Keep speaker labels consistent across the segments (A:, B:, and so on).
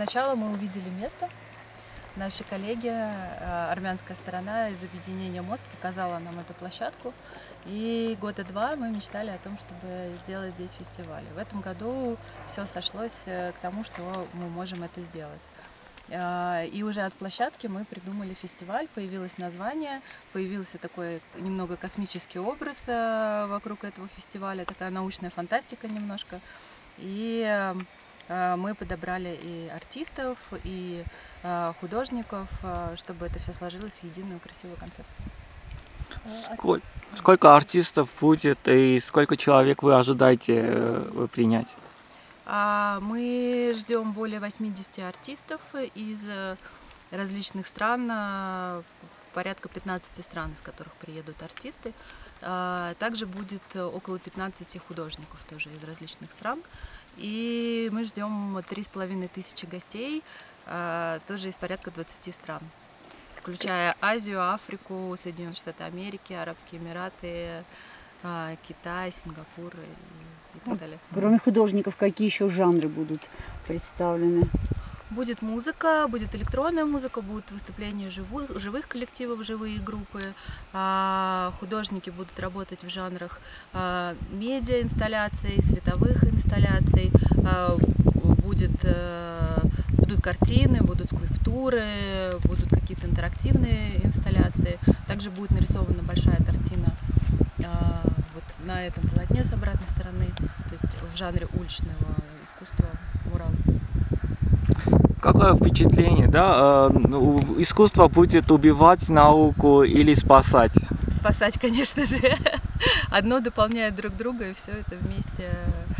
A: Сначала мы увидели место. Наши коллеги, армянская сторона из объединения «Мост» показала нам эту площадку. И года 2 мы мечтали о том, чтобы сделать здесь фестиваль. В этом году все сошлось к тому, что мы можем это сделать. И уже от площадки мы придумали фестиваль, появилось название, появился такой немного космический образ вокруг этого фестиваля, такая научная фантастика немножко. И мы подобрали и артистов, и художников, чтобы это все сложилось в единую красивую концепцию.
B: Сколько артистов будет и сколько человек вы ожидаете принять?
A: Мы ждем более 80 артистов из различных стран, порядка 15 стран, из которых приедут артисты. Также будет около 15 художников тоже из различных стран. И мы ждем 3500 гостей, тоже из порядка 20 стран, включая Азию, Африку, Соединенные Штаты Америки, Арабские Эмираты, Китай, Сингапур и так далее.
C: Кроме художников, какие еще жанры будут представлены?
A: Будет музыка, будет электронная музыка, будут выступления живых коллективов, живые группы. Художники будут работать в жанрах медиа-инсталляций, световых инсталляций. Будут картины, будут скульптуры, будут какие-то интерактивные инсталляции. Также будет нарисована большая картина вот на этом полотне с обратной стороны, то есть в жанре уличного искусства, мурал.
B: Какое впечатление, да? Искусство будет убивать науку или спасать?
A: Спасать, конечно же. Одно дополняет друг друга, и все это вместе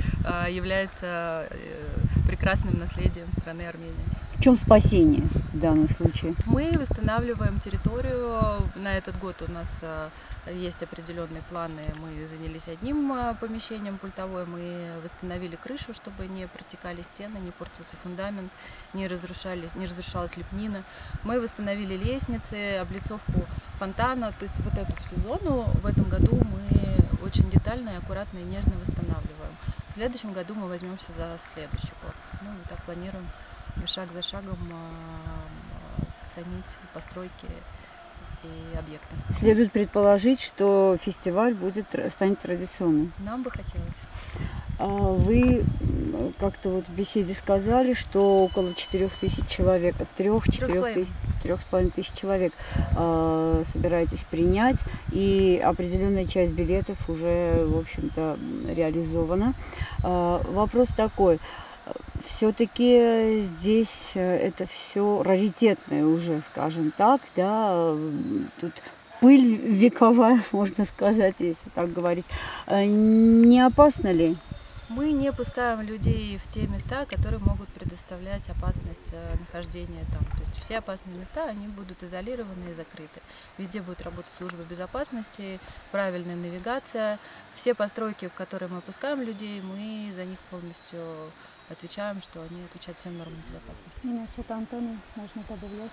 A: является прекрасным наследием страны Армения.
C: В чем спасение в данном случае?
A: Мы восстанавливаем территорию. На этот год у нас есть определенные планы. Мы занялись одним помещением пультовой. Мы восстановили крышу, чтобы не протекали стены, не портился фундамент, не разрушалась лепнина. Мы восстановили лестницы, облицовку фонтана. То есть вот эту всю зону в этом году мы очень детально, аккуратно и нежно восстанавливаем. В следующем году мы возьмемся за следующий корпус. Мы так планируем шаг за шагом сохранить постройки и объекты.
C: Следует предположить, что фестиваль станет традиционным.
A: Нам бы хотелось.
C: Вы как-то вот в беседе сказали, что около 4000 человек, от 3-4 тысяч человек собираетесь принять, и определенная часть билетов уже, в общем-то, реализована. Вопрос такой. Все-таки здесь это все раритетное уже, скажем так, да, тут пыль вековая, можно сказать, если так говорить. Не опасно ли?
A: Мы не пускаем людей в те места, которые могут предоставлять опасность нахождения там. То есть все опасные места, они будут изолированы и закрыты. Везде будет работать служба безопасности, правильная навигация. Все постройки, в которые мы пускаем людей, мы за них полностью отвечаем, что они отвечают всем нормам безопасности.
C: Насчет антенны можно добавлять?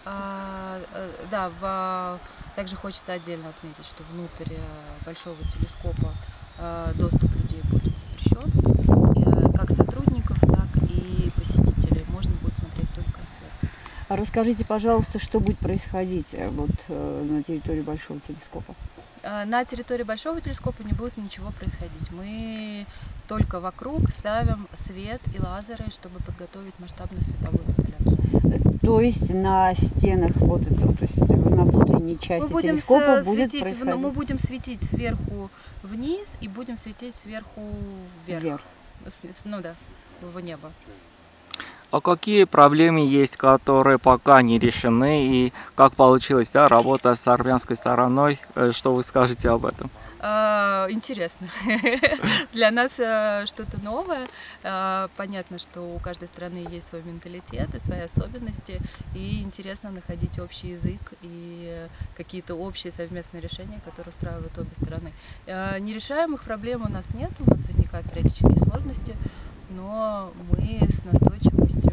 A: Да, также хочется отдельно отметить, что внутрь большого телескопа доступ людей будет запрещен. Как сотрудников, так и посетителей. Можно будет смотреть только сверху.
C: А расскажите, пожалуйста, что будет происходить вот на территории большого телескопа?
A: На территории большого телескопа не будет ничего происходить. Мы только вокруг ставим свет и лазеры, чтобы подготовить масштабную световую инсталляцию.
C: То есть на стенах вот это, то есть на внутренней части телескопа будет происходить?
A: Мы будем светить сверху вниз и будем светить сверху вверх. Ну да, в небо.
B: А какие проблемы есть, которые пока не решены, и как получилась, да, работа с армянской стороной? Что вы скажете об этом?
A: Интересно. Для нас что-то новое. Понятно, что у каждой страны есть свой менталитет и свои особенности, и интересно находить общий язык и какие-то общие совместные решения, которые устраивают обе стороны. Нерешаемых проблем у нас нет, у нас возникают периодические сложности, но мы с настойчивостью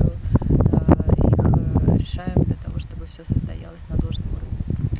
A: их решаем для того, чтобы все состоялось на должном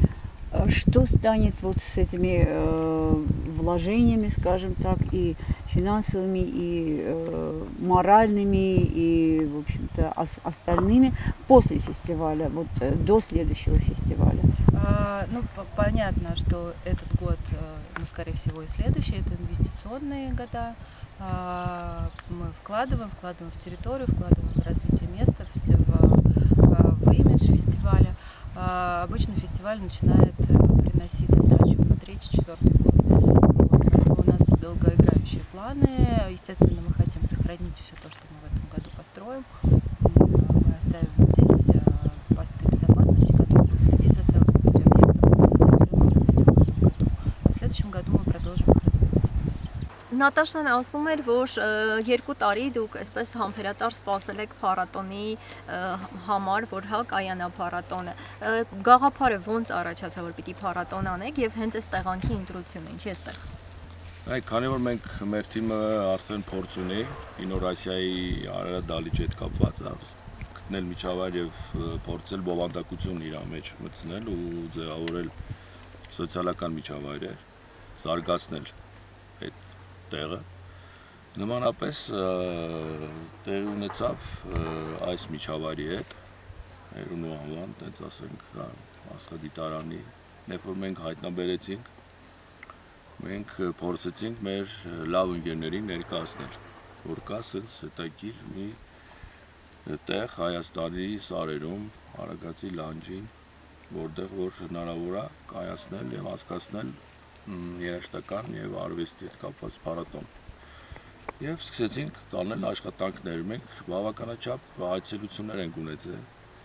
A: уровне.
C: Что станет вот с этими вложениями, скажем так, и финансовыми, и моральными, и, в общем-то, остальными после фестиваля, вот до следующего фестиваля?
A: Ну, понятно, что этот год, ну, скорее всего, и следующий, это инвестиционные года. Мы вкладываем в территорию, вкладываем в развитие места, в имидж фестиваля. Обычно фестиваль начинает приносить отдачу на 3-4 год. Вот, поэтому у нас долгоиграющие планы. Естественно, мы хотим сохранить все то, что мы в этом году построим. Мы оставим здесь посты безопасности, которые будут следить за целостностью объектов, которые мы возведем в этом году. В следующем году мы продолжим их развивать.
D: Նատաշան ասում էր, որ 2 տարի դուք այսպես համբերատար սպասել եք փառատոնի համար, որ հա կայանա փառատոնը։ Գաղափարը ոնց առաջացավ, որ պիտի փառատոն անեք եւ հենց այս տեղանքի ընտրությունը, ինչի էստեղ։
E: Այ քանի որ մենք մեր թիմը արդեն փորձ ունի Ինորասիայի Արարատ դալիճի հետ կապված, գտնել միջավայր եւ փորձել բովանդակություն իր մեջ մտցնել ու ձևավորել սոցիալական միջավայրեր, զարգացնել այդ տեղը նմանապես տեղի ունեցավ այս միջավայրի հետ Երևանու անվան, տենց ասենք, աստղադիտարանի, երբ որ մենք հայտնաբերեցինք, մենք փորձեցինք մեր լավ ընկերներին ներկայացնել, որ կա սենց հետաքրքիր մի տեղ Հայաստանի սարերում, Արագածի լանջին, որտեղ որ հնարավոր է կայացնել եւ հասկացնել երաժշտական եւ արվեստի հետ կապված փառատոն։ Եվ սկսեցինք տանել աշխատանքներ, մենք բավականաչափ այցելություններ ենք ունեցել։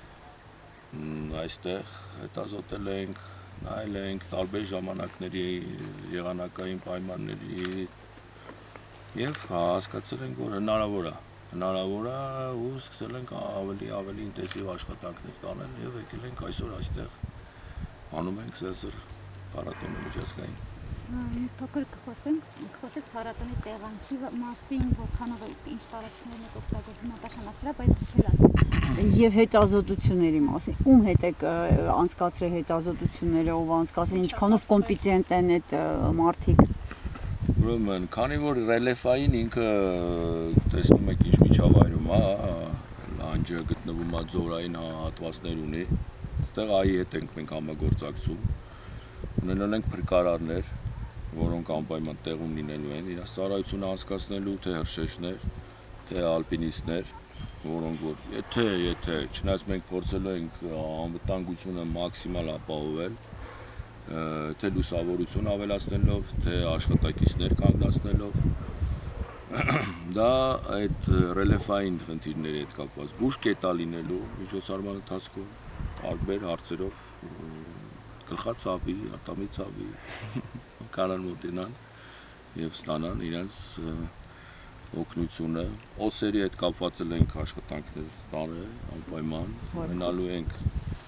E: Այստեղ հետազոտել ենք, նայել ենք տարբեր ժամանակների եղանակային պայմանների եւ հասկացել ենք, որ հնարավոր է ու սկսել ենք ավելի ինտենսիվ աշխատանքներ տանել եւ եկել ենք այսօր այստեղ անում ենք սերսր փառատոնի միջազգային։
F: Մի փոքր կխոսենք փառատոնի տեղանքի մասին, որքանով ինչ տարածքներն եք օգտագործում Նատաշան ասել, բայց դուք էլ ասեք։
C: Եվ հետազոտությունների մասին, ում հետ եք անցկացրել հետազոտությունները, ով անցկացրել, ինչքանով կոմպետենտ են այդ մարդիկ։
E: Ուրեմն, քանի որ ռելիեֆային ինքը տեսնում եք ինչ միջավայրում է, լանջը գտնվում է ձորային հատվածներ ունի, այստեղ այի հետ ենք մենք համագործակցում, ունենալ ենք փրկարարներ, որոնք անպայման տեղում լինելու են, իրենց ծառայությունը անցկացնելու, թե հրշեջներ, թե ալպինիստներ, որոնք որ եթե չնայած մենք փորձելու ենք անվտանգությունը մաքսիմալ ապահովել, թե լուսավորություն ավելացնելով, թե աշխատակիցներ կանգնացնելով, դա այդ ռելիեֆային խնդիրների հետ կապված բուժկետա լինելու միջոցառման ընթացքում տարբեր հարցերով գլխացավի, ատամի ցավի կանան մոտենան եւ ստանան իրենց օգնությունը, օսերի հետ կապված ենք աշխատանքներ տանել, անպայման ունենալու ենք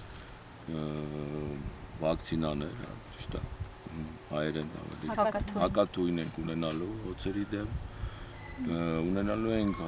E: վակցինաներ, ճիշտ է, հայերեն ավելի հակաթույն ենք ունենալու օսերի դեմ, ունենալու ենք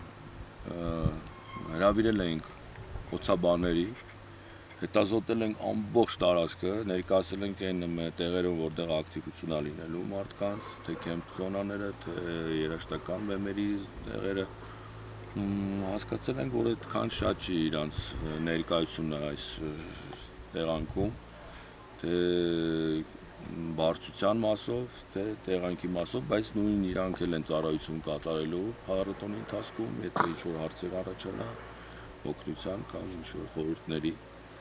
E: հրավիրել ենք օծաբանների, հետազոտել ենք ամբողջ տարածքը, ներկայացել ենք այն տեղերում, որտեղ ակտիվություն է լինելու մարդկանց, թե կեմպ զոնաները, թե երաժշտական բեմերի տեղերը, հասկացել ենք, որ այդքան շատ չի իրանց ներկայությունը այս տեղանքում, թե բարձրության մասով, թե տեղանքի մասով, բայց նույն իրանք էլ են ծառայություն կատարելու փառատոնի ընթացքում, եթե ինչ-որ հարցեր առաջանա, օգնության կամ ինչ-որ խորհուրդների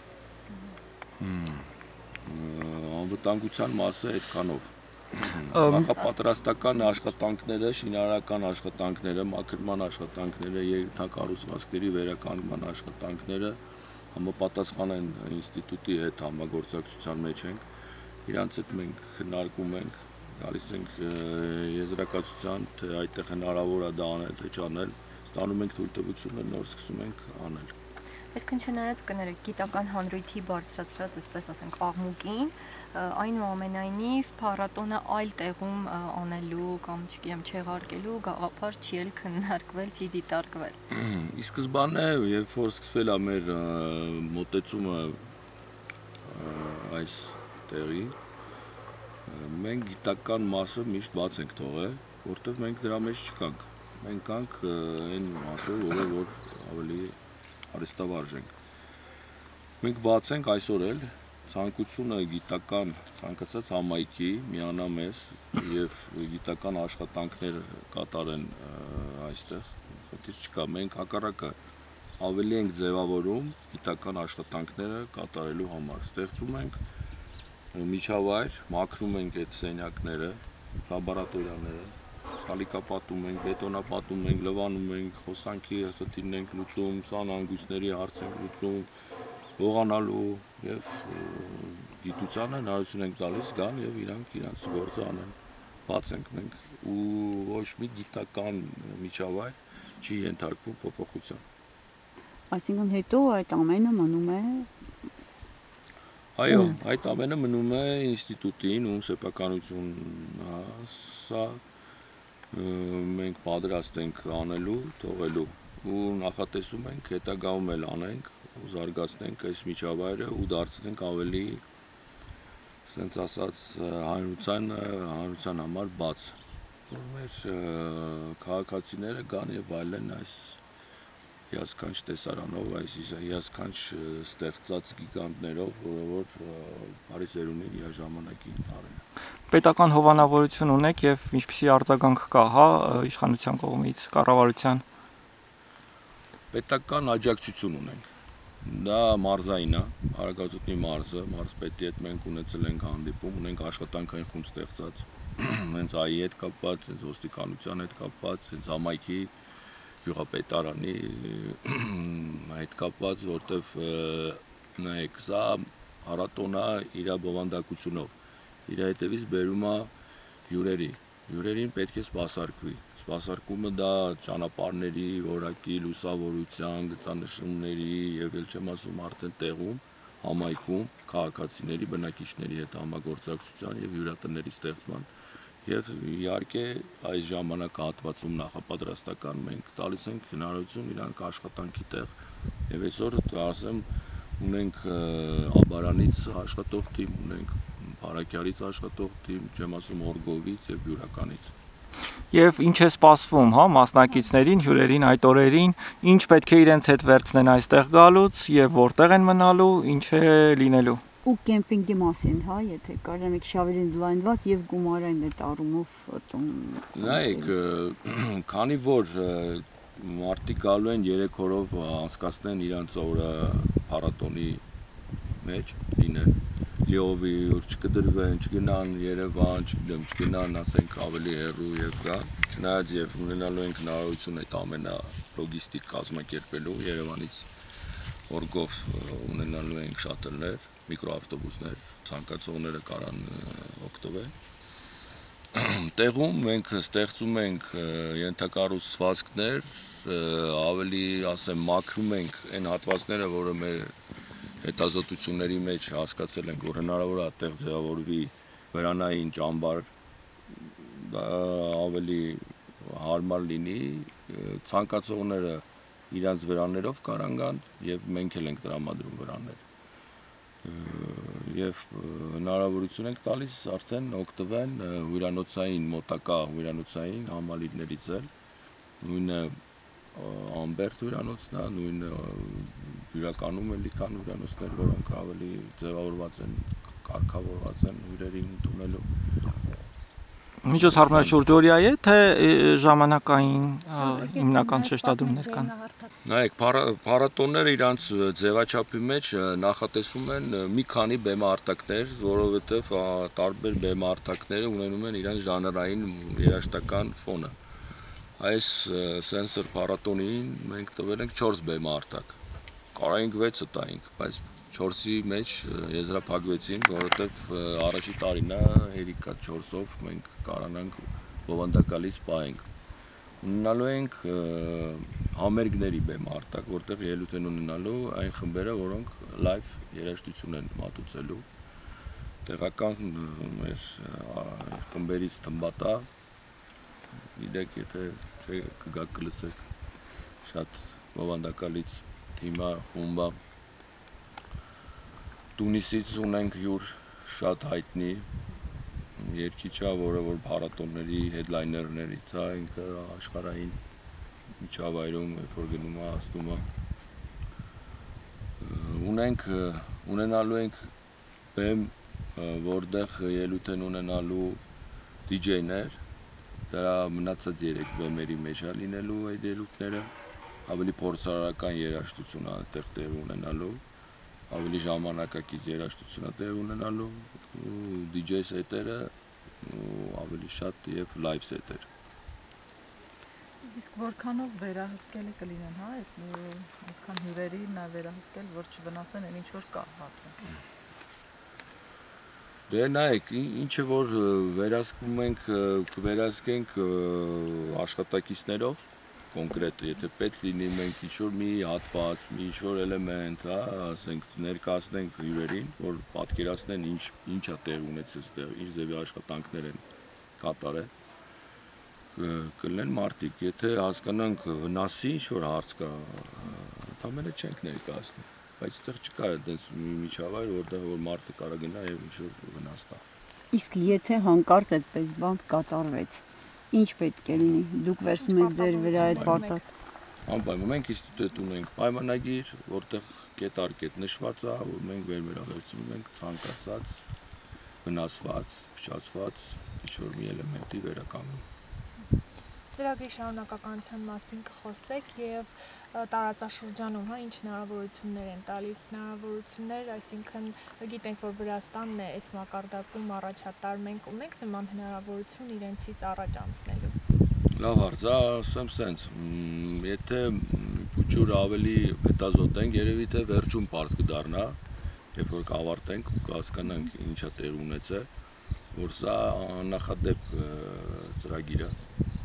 E: անվտանգության մասը այդքանով նախապատրաստական աշխատանքները, շինարարական աշխատանքները, մաքրման աշխատանքները, ենթակառուցվածքների վերականգնման աշխատանքները համապատասխան են ինստիտուտի հետ համագործակցության մեջ ենք, իրանց հետ մենք քննարկում ենք, գալիս ենք եզրակացության, թե այդտեղ հնարավոր է դա անել, թե չանել, ստանում ենք թույլտվությունը, նոր սկսում ենք անել։
D: Այսինքն չնայած կներեք գիտական հանրույթի բարձրացրած, այսպես ասենք, աղմուկին, այնուամենայնիվ փառատոնը այլ տեղում անելու կամ չգիտեմ չեղարկելու գաղափար չի էլ քննարկվել, չի դիտարկվել։
E: Ի սկզբանե, երբ որ սկսվել է մեր մոտեցումը այս տեղի, մենք գիտական մասը միշտ բաց ենք թողել, որտեղ մենք դրա մեջ չկանք։ Մենք կանք այն մասով, որ ավելի արհեստավարժ ենք։ Մենք բաց ենք այսօր էլ ցանկությունը գիտական ցանկացած համայնքի միանա մեզ եւ գիտական աշխատանքներ կատարեն այստեղ, խնդիր չկա, մենք հակառակը ավելի ենք ձևավորում գիտական աշխատանքները կատարելու համար, ստեղծում ենք միջավայր, մաքրում ենք այդ սենյակները, լաբորատորիաները, սալիկապատում ենք, բետոնապատում ենք, լվանում ենք, խոսանքի խնդիրներ ենք լուծում, սանհանգույցների հարց ենք լուծում, հողանալու եւ գիտությանը հնարավորություն ենք տալիս գան եւ իրանց գործը անեն։ Բաց ենք մենք ու ոչ մի գիտական միջավայր չի ենթարկվում փոփոխության։
C: Այսինքն հետո այդ ամենը մնում է
E: Այո, այդ ամենը մնում է ինստիտուտին, ում սեփականություն սա մենք պատրաստ ենք անելու, թողելու ու նախատեսում ենք հետագայում էլ անենք ու զարգացնենք այս միջավայրը ու դարձնենք ավելի ասենց ասած հանրության համար բաց, որ մեր քաղաքացիները գան եւ այլեն այս հիասքանչ տեսարանով, այս հիասքանչ ստեղծած գիգանտներով, որ Փարիզերունին իր ժամանակին արել։
B: Պետական հովանավորություն ունեք եւ ինչպիսի արձագանք կա, հա, իշխանության կողմից, կառավարության։
E: Պետական աջակցություն ունենք։ Դա մարզային է, Արագածոտնի մարզը, մարզպետի հետ մենք ունեցել ենք հանդիպում, ունենք աշխատանքային խումբ ստեղծած, հենց ԱԻ հետ կապված, հենց ոստիկանության հետ կապված, հենց համայնքի գյուղապետարանի հետ կապված, որտեվ նայեք, սա փառատոնը իր բովանդակությունով, իր հետևից բերում է հյուրերին պետք է սպասարկվի։ Սպասարկումը դա ճանապարհների, որակի, լուսավորության, գծանշումների եւ ել չեմ ասում արդեն տեղում, համայնքում, քաղաքացիների, բնակիչների հետ համագործակցության եւ հյուրատների ստեղծման եւ իհարկե այս ժամանակահատվածում նախապատրաստական մենք տալիս ենք հնարավորություն իրանք աշխատանքի տեղ եւ այսօր ասեմ ունենք Աբարանից աշխատող թիմ, ունենք Փարաքյարից աշխատող թիմ, չեմ ասում Օրգովից եւ Բյուրականից։
B: Եվ ինչ է սպասվում, հա, մասնակիցներին, հյուրերին այդ օրերին, ինչ պետք է իրենց հետ վերցնեն այստեղ գալուց եւ որտեղ են մնալու, ինչ է լինելու։
C: Ու կեմպինգի մասին, հա, եթե կարելի է շավերի ընդլայնված եւ գումարային այդ առումով
E: նայեք, քանի որ մարդիկ գալու են 3 օրով անցկացնեն իրանց օրը փառատոնի մեջ լինեն լիովի չկդրվեն, չգնան Երևան, չգնան, ասենք ավելի հեռու եւ գան, չնայած եւ ունենալու ենք հնարավորություն այդ ամենա լոգիստիկ կազմակերպելու Երևանից Օրգով ունենալու ենք շատլներ, միկրոավտոբուսներ, ցանկացողները կարան օգտվել։ Տեղում մենք ստեղծում ենք ենթակառուցվածքներ, ավելի ասեմ մաքրում ենք այն հատվածները, որը մեր հետազոտությունների մեջ հասկացել ենք, որ հնարավոր է այդտեղ ձևավորվի վրանային ճամբար, ավելի հարմար լինի, ցանկացողները իրանց վրաներով կարան գան եւ մենք էլ ենք տրամադրում վրաներ։ Եվ հնարավորություն ենք տալիս արդեն օգտվեն հյուրանոցային մոտակա հյուրանոցային համալիրներից էլ, նույնը Ամբերտ հյուրանոցն է, նույնը Բյուրականում էլ կան հյուրանոցներ, որոնք ավելի ձևավորված են, կարգավորված են հյուրերին ընդունելու։
B: Միջոցառումները շուրջօրյա է, թե ժամանակային հիմնական շեշտադրումներ կան։
E: Նայեք, փառատոնները իրանց ձևաչափի մեջ նախատեսում են մի քանի բեմարտակներ, որովհետև տարբեր բեմարտակները ունենում են իրենց ժանրային երաժշտական ֆոնը։ Այս սենսոր փառատոնին մենք տվել ենք 4 բեմարտակ։ Կարայինք 6-ը տայինք, բայց 4-ի մեջ եզրափակվեցինք, որովհետև առաջի տարին է հերիկա 4-ով մենք կարանանք բովանդակալից պահենք։ Ունենալու ենք համերգների բեմարտակ, որտեղ ելույթ են ունենալու այն խմբերը, որոնք լայվ երաժշտություն են մատուցելու։ Տեղական մեր խմբերից Թմբատա, իրեք եթե կգաք կլսեք, շատ բովանդակալից թիմա, խումբա, Տունիսից ունենք հյուր շատ հայտնի երկիչա, որը որ փառատոնների headliner-ներից է, ինքը աշխարհային միջավայրում, երբ որ գնում է, ասում է, ունենալու ենք բեմ, որտեղ ելույթ են ունենալու DJ-ներ, դրա մնացած 3 բեմերի մեջ է լինելու այդ ելույթները, ավելի փորձարարական երաժշտություն է այդտեղ տեղի ունենալու, ավելի ժամանակակից երաժշտություն է տեղի ունենալու, DJ սետերը ավելի շատ եւ live սետեր։
A: Իսկ որքանով վերահսկելի կլինեն, հա, այդքան հյուրերի նա վերահսկել, որ չվնասեն այն ինչ որ կա հատվում։
E: Դե նայեք, ինչը որ վերահսկում ենք, կվերահսկենք աշխատակիցներով, կոնկրետ, եթե պետք լինի մենք ինչ-որ մի հատված, մի ինչ-որ էլեմենտ, հա, ասենք ներկայացնենք հյուրերին, որ պատկերացնեն ինչ է տեղ ունեցել այստեղ, ինչ ձևի աշխատանքներ են կատարել, կլինեն մարդիկ, եթե հասկանանք վնասի ինչ-որ հարց կա, ընդամենը չենք ներկայացնի, բայց այստեղ չկա այդպես մի միջավայր, որտեղ որ մարդը կարող գնա եւ ինչ-որ վնաս տա։
C: Իսկ եթե հանկարծ այդպես բան կատարվեց, ինչ պետք է լինի։ Դուք վերցնում եք ձեր վրա այդ պարտադրանքը։
E: Անպայման մենք ինստիտուտ ունենք պայմանագիր, որտեղ կետ-առ-կետ նշված է, որ մենք վերաբերվում ենք ցանկացած վնասված, փչացված ինչ-որ մի էլեմենտի վերականգնում։
G: Ծրագրի շարունակականության մասին կխոսեք եւ տարածաշրջանում, հա, ինչ հնարավորություններ են տալիս, հնարավորություններ, այսինքն գիտենք, որ Վրաստանն է այս մակարդակում առաջատար, մենք ունենք նման հնարավորություն իրենցից առաջ անցնելու։
E: Լավ հարց, ասեմ սենց, եթե փուչուր ավելի հետազոտ ենք, երևի թե վերջում պարզ կդառնա, երբ որ կավարտենք ու կհասկանանք ինչա տեղ ունեցել, որ սա աննախադեպ ծրագիր է,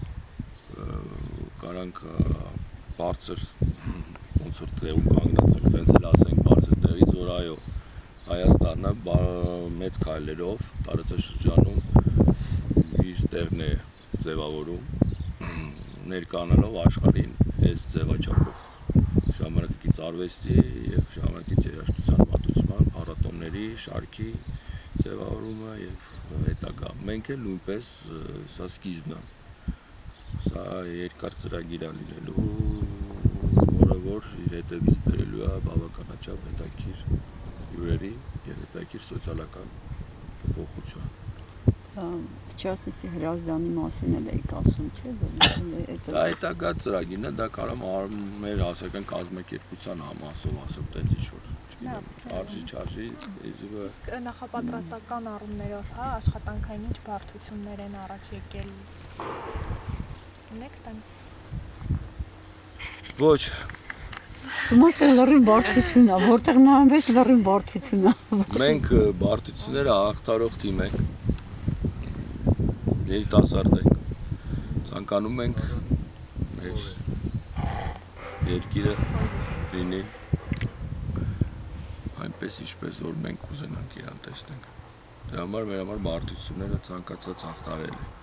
E: կարանք բարձր ոնց որ տեղում կանգնած ենք, տենց էլ ասենք բարձր տեղից, որ այո, Հայաստանը մեծ քայլերով տարածաշրջանում իր տեղն է ձևավորում, ներկայանալով աշխարհին այս ձևաչափով ժամանակակից արվեստի եւ ժամանակակից երաժշտության մատուցման, փառատոնների, շարքի ձևավորումը եւ հետագա։ Մենք էլ նույնպես սա սկիզբն է։ Սա երկար ծրագիր է լինելու, որը որ իր հետևից բերելու է բավականաչափ հետաքրքիր հյուրերի եւ հետաքրքիր սոցիալական փոփոխություն։
C: Частности, հրազդանի մասին էլ եք ասում, չէ՞,
E: դա հետագա ծրագիրն է, դա կարող մեր հասարակական կազմակերպության համասով ասում, տենց ինչ-որ արժի,
G: իսկ նախապատրաստական առումներով, հա, աշխատանքային ինչ բարդություններ են առաջ եկել, ունեք տենց։
E: Ոչ։
C: Ումաստեղ լրին բարդություն է, որտեղ նայանպես լրին բարդություն է։
E: Մենք բարդությունները հաղթարող թիմ ենք, երիտասարդ ենք, ցանկանում ենք մեր երկիրը լինի այնպես ինչպես որ մենք ուզենանք իրան տեսնենք։ Դրա համար մեր համար բարդությունները ցանկացած հաղթարել են։